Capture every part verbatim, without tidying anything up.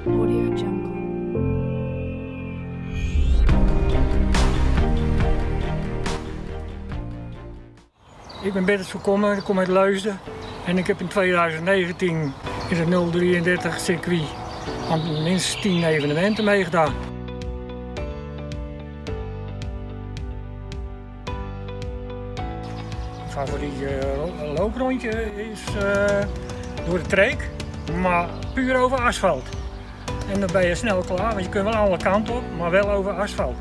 Audio Jungle. Ik ben Bert Voorkomen, ik kom uit Leusden en ik heb in tweeduizend negentien in het nul drieëndertig circuit aan minstens tien evenementen meegedaan. Mijn favoriete uh, looprondje is uh, door de Treek, maar puur over asfalt. En dan ben je snel klaar, want je kunt wel alle kanten op, maar wel over asfalt.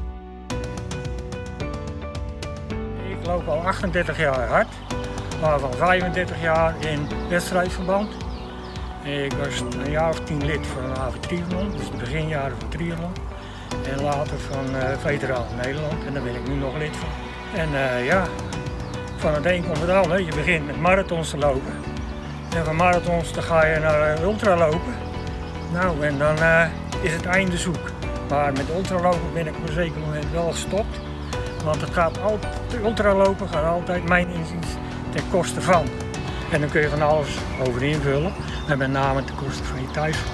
Ik loop al achtendertig jaar hard, waarvan vijfendertig jaar in wedstrijdverband. Ik was een jaar of tien lid van A V Triathlon, dus de beginjaren van triathlon. En later van uh, Veteraan Nederland, en daar ben ik nu nog lid van. En uh, ja, van het een komt het ander. Je begint met marathons te lopen. En van marathons dan ga je naar uh, ultralopen. Nou, en dan uh, is het einde zoek. Maar met ultralopen ben ik op een zeker moment wel gestopt. Want het gaat altijd, ultralopen gaat altijd, mijn inziens, ten koste van. En dan kun je van alles over invullen. En met name ten koste van je thuisval.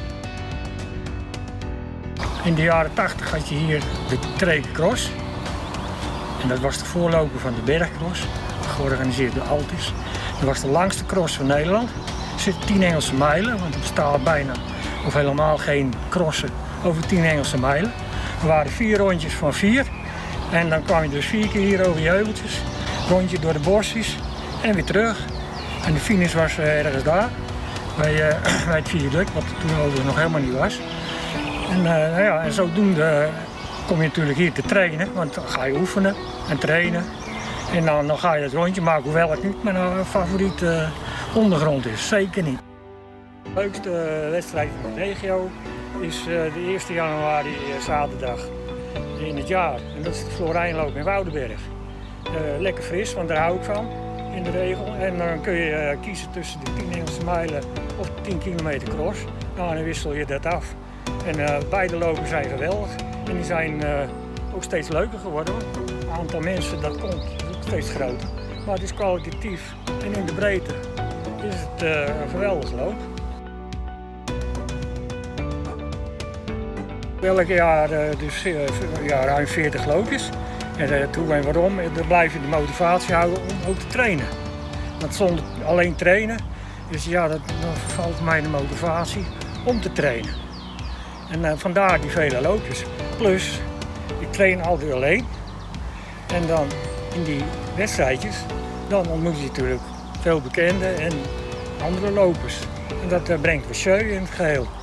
In de jaren tachtig had je hier de Treek Cross. En dat was de voorloper van de Bergcross, georganiseerd door Altis. Dat was de langste cross van Nederland. Er zitten tien Engelse mijlen, want er bestaan bijna of helemaal geen crossen over tien Engelse mijlen. Er waren vier rondjes van vier. En dan kwam je dus vier keer hier over je heuveltjes, rondje door de bosjes en weer terug. En de finish was uh, ergens daar, bij, uh, bij het viaduct, wat toen overigens nog helemaal niet was. En, uh, nou ja, en zodoende kom je natuurlijk hier te trainen, want dan ga je oefenen en trainen. En dan, dan ga je het rondje maken, hoewel het niet mijn favoriete uh, ondergrond is, zeker niet. De leukste wedstrijd van de regio is uh, de eerste januari uh, zaterdag in het jaar. En dat is de Florijnloop in Woudenberg. Uh, lekker fris, want daar hou ik van in de regel. En dan kun je uh, kiezen tussen de tien Engelse mijlen of de tien kilometer cross. Nou, dan wissel je dat af. En uh, beide lopen zijn geweldig. En die zijn uh, ook steeds leuker geworden. Het aantal mensen dat komt is ook steeds groter. Maar het is kwalitatief en in de breedte is het uh, een geweldig loop. Elk jaar uh, dus uh, ja, ruim veertig loopjes. En uh, hoe en waarom, dan blijf je de motivatie houden om ook te trainen. Want zonder alleen trainen, dus ja, dat, dan valt mij de motivatie om te trainen. En uh, vandaar die vele loopjes. Plus, ik train altijd alleen. En dan in die wedstrijdjes, dan ontmoet je natuurlijk veel bekenden en andere lopers. En dat uh, brengt weer jeu in het geheel.